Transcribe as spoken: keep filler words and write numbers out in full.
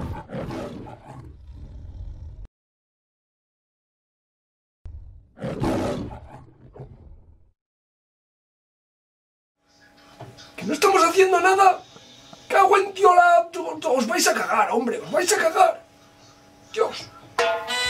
¿Que no estamos haciendo nada? ¡Cago en tiola! Os vais a cagar, hombre, os vais a cagar. Dios.